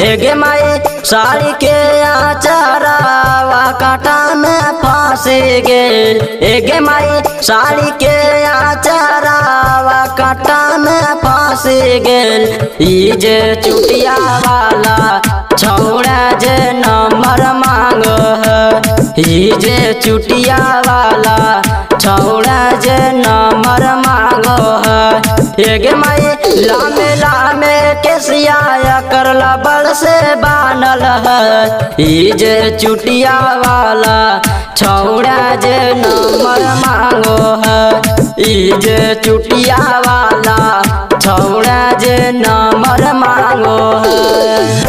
एगे माई साड़ी के आचारावा कांटा में फंस गेल। एगे माई साड़ी के आचारावा कांटा में फंस गेल। ई जे चुटिया वाला छौड़ा जे नंबर मांगो है। ई जे चुटिया वाला छौड़ा जे नंबर मांगो है। एगे माई लामे लामे केसिया करला बल से बानल है। ई जे चुटिया वाला छौड़ा जे नंबर मांगो है। ई जे चुटिया वाला छौड़ा जे नंबर मांगो है।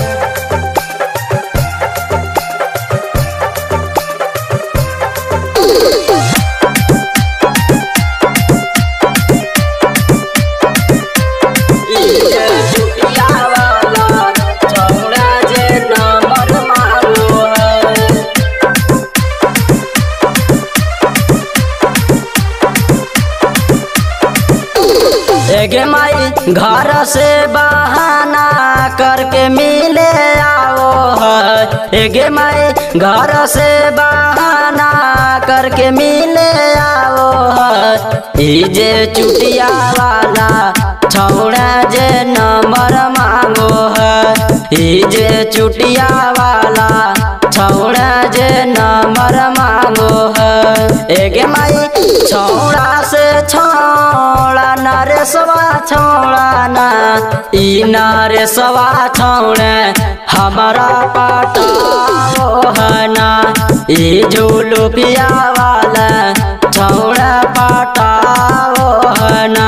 एगे माई घर से बहाना करके मिले आओ है। एगे माई घर से बहाना करके मिले आओ है। ई जे चुटिया वाला छौड़ा जे नंबर मांगो है। ई जे चुटिया वाला छौड़ा जे नंबर मांगो है। एगे माई छौड़ा से छौड़ा नरेशवा छौड़ा ना। ई नरेशवा छौड़े हमारा पटाओ है ना। ई जुलुफिया वाला छौड़ा पटाओ है ना।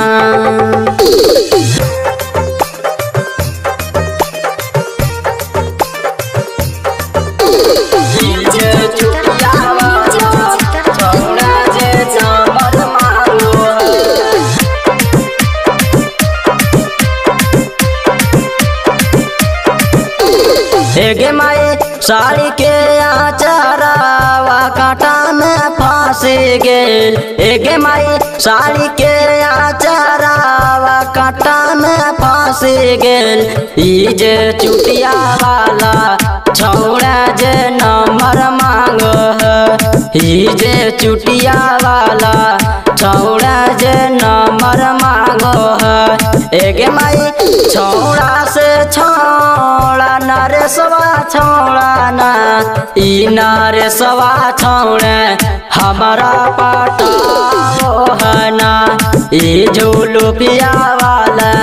एगे माई साड़ी के आचारावा कांटा में फंस गेल। एगे माई साड़ी के आचारावा कांटा में फंस गेल। ई जे चुटिया वाला छौड़ा जे नंबर मांगो है। ई जे चुटिया वाला छौड़ा जे नंबर मांगो है। एगे माई छौड़ा से छौड़ा नरेशवा छौड़ा ना। ई नरेशवा छौड़े हमारा पटाओ है ना। ई जुलुफिया वाला